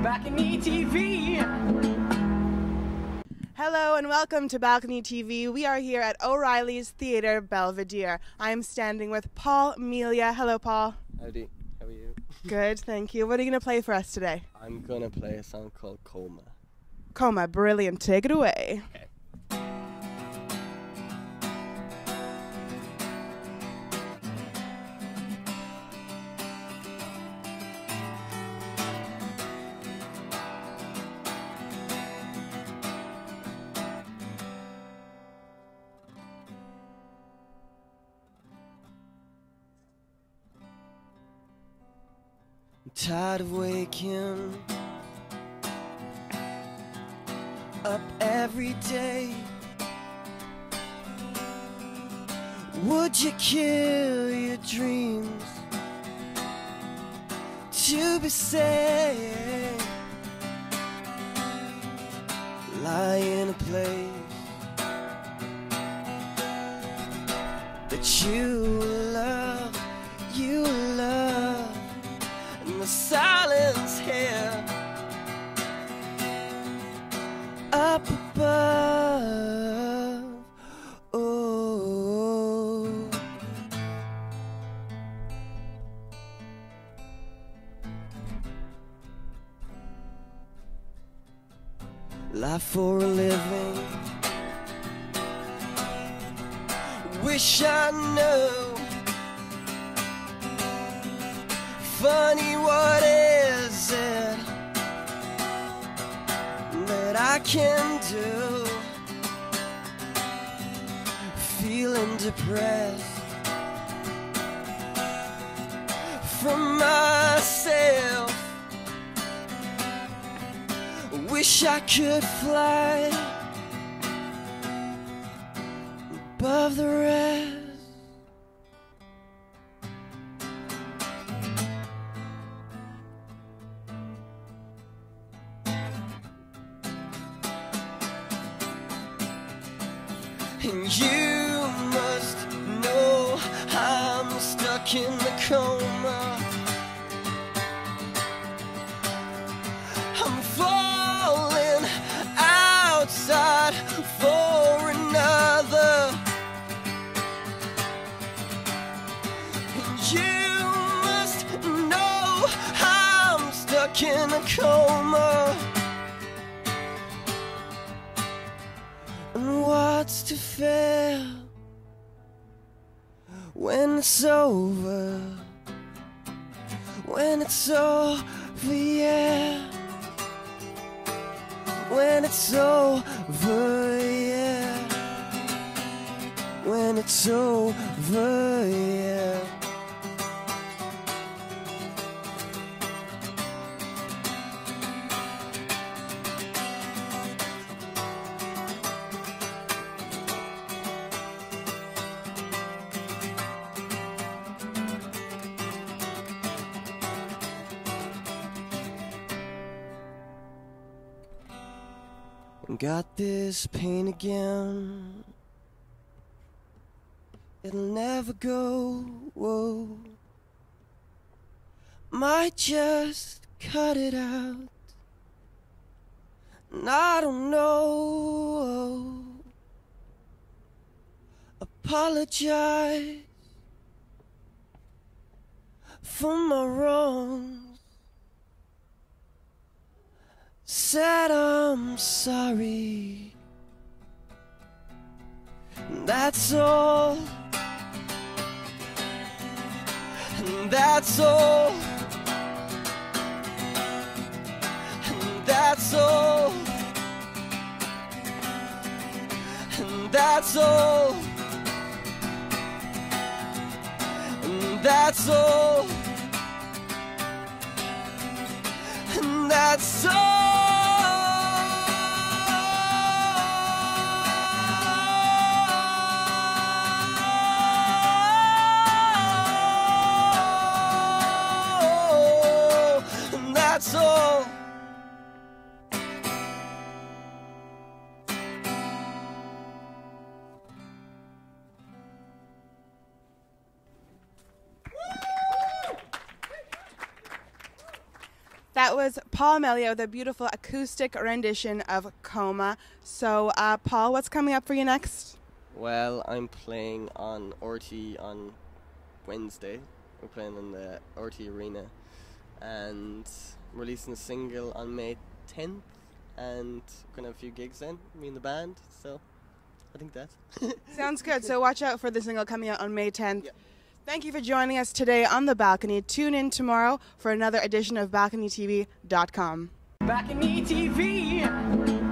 BalconyTV. Hello and welcome to Balcony TV. We are here at O'Reilly's Theatre Belvedere. I am standing with Paul, Melia. Hello, Paul. Howdy. How are you? Good, thank you. What are you going to play for us today? I'm going to play a song called Coma. Coma, brilliant. Take it away. Okay. I'm tired of waking up every day. Would you kill your dreams to be saved? Lie in a place that you love, and the silence here up above. Oh, life for a living. Wish I knew. Funny, what is it that I can do? Feeling depressed from myself. Wish I could fly above the rest. And you must know I'm stuck in the coma. I'm falling outside for another. And you must know I'm stuck in a coma. And what's to fear when it's over? When it's over, yeah. When it's over, yeah. When it's over, yeah. Got this pain again. It'll never go. Whoa. Might just cut it out. And I don't know. Apologize for my wrongs. Said I'm sorry. That's all. And that's all. And that's all. And that's all. And that's all. And that's all. That's all. That was Paul Melia with a beautiful acoustic rendition of Coma. So, Paul, what's coming up for you next? Well, I'm playing on RT on Wednesday. We're playing in the RT Arena and releasing a single on May 10th, and we're going to have a few gigs then, me and the band, so I think that. Sounds good. So watch out for the single coming out on May 10th. Yeah. Thank you for joining us today on The Balcony. Tune in tomorrow for another edition of BalconyTV.com. BalconyTV.